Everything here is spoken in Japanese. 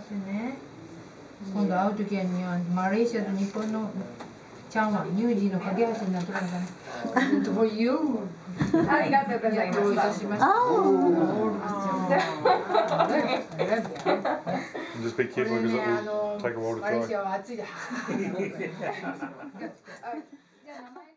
せね。今度会うときはマレーシアと日本のちゃんは乳児の架け橋になってるのかな。For you。ありがとうございます。どういたしました。 Just be careful because it will take a while to dry. マレーシアは暑いで。